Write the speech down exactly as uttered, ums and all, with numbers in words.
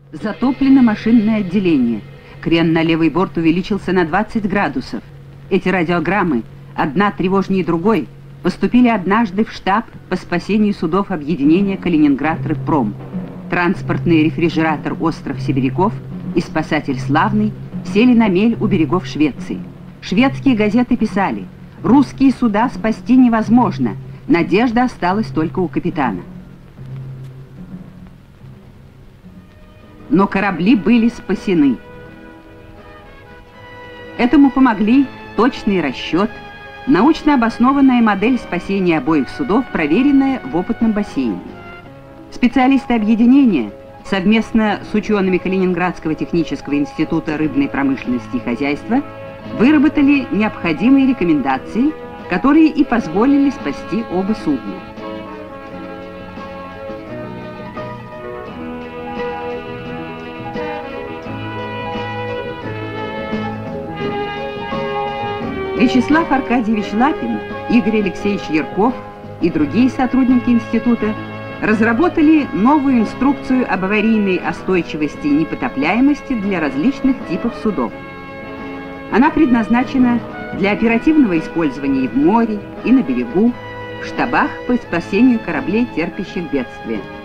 Затоплено машинное отделение. Крен на левый борт увеличился на двадцать градусов. Эти радиограммы, одна тревожнее другой, поступили однажды в штаб по спасению судов объединения «Калининград-Рыбпром». Транспортный рефрижератор «Остров Сибиряков» и спасатель «Славный» сели на мель у берегов Швеции. Шведские газеты писали: «Русские суда спасти невозможно, надежда осталась только у капитана». Но корабли были спасены. Этому помогли точный расчет, научно обоснованная модель спасения обоих судов, проверенная в опытном бассейне. Специалисты объединения совместно с учеными Калининградского технического института рыбной промышленности и хозяйства выработали необходимые рекомендации, которые и позволили спасти оба судна. Вячеслав Аркадьевич Лапин, Игорь Алексеевич Ярков и другие сотрудники института разработали новую инструкцию об аварийной остойчивости и непотопляемости для различных типов судов. Она предназначена для оперативного использования и в море, и на берегу, в штабах по спасению кораблей, терпящих бедствия.